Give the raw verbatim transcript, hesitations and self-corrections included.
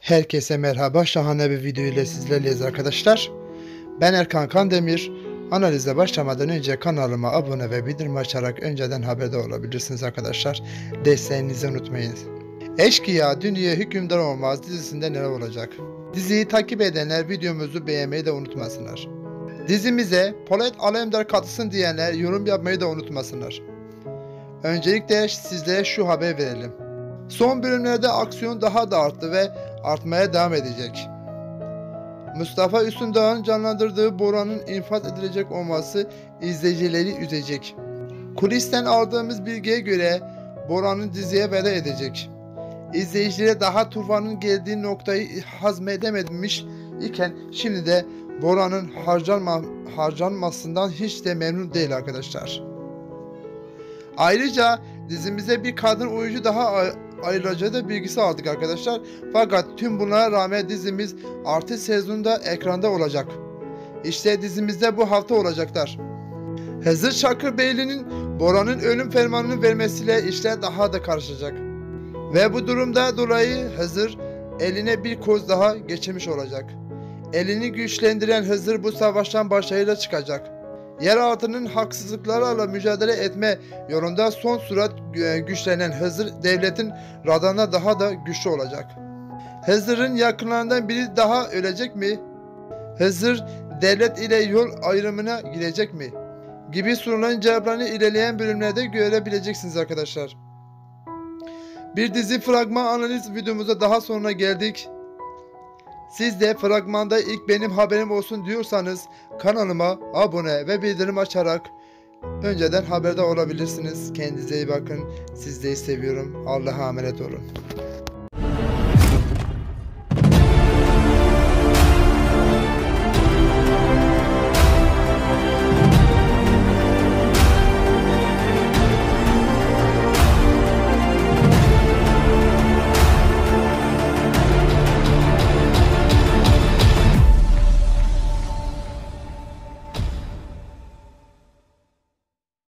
Herkese merhaba, şahane bir video ile sizlerleyiz arkadaşlar. Ben Erkan Kandemir. Analize başlamadan önce kanalıma abone ve bildirim açarak önceden haberdar olabilirsiniz arkadaşlar. Desteğinizi unutmayın. Eşkıya Dünya Hükümdar Olmaz dizisinde neler olacak? Diziyi takip edenler videomuzu beğenmeyi de unutmasınlar. Dizimize Polat Alemdar katılsın diyenler yorum yapmayı da unutmasınlar. Öncelikle sizlere şu haber verelim. Son bölümlerde aksiyon daha da arttı ve artmaya devam edecek. Mustafa Üstündağ'ın canlandırdığı Bora'nın infaz edilecek olması izleyicileri üzecek. Kulisten aldığımız bilgiye göre Bora'nın diziye veda edecek. İzleyicilere daha tufanın geldiği noktayı hazmedememiş iken şimdi de Bora'nın harcanma, harcanmasından hiç de memnun değil arkadaşlar. Ayrıca dizimize bir kadın oyuncu daha ayrıca da bilgisi aldık arkadaşlar. Fakat tüm bunlara rağmen dizimiz artı sezonda ekranda olacak. İşte dizimizde bu hafta olacaklar. Hızır Çakırbeyli'nin Bora'nın ölüm fermanını vermesiyle işler daha da karışacak. Ve bu durumda dolayı Hızır eline bir koz daha geçirmiş olacak. Elini güçlendiren Hızır bu savaştan başarıyla çıkacak. Yeraltının haksızlıklarla mücadele etme yolunda son sürat güçlenen Hızır devletin radarına daha da güçlü olacak. Hızır'ın yakınlarından biri daha ölecek mi? Hızır devlet ile yol ayrımına girecek mi? Gibi soruların cevaplarını ilerleyen bölümlerde görebileceksiniz arkadaşlar. Bir dizi fragman analiz videomuza daha sonra geldik. Siz de fragmanda ilk benim haberim olsun diyorsanız kanalıma abone ve bildirim açarak önceden haberdar olabilirsiniz. Kendinize iyi bakın. Sizleri seviyorum. Allah'a emanet olun.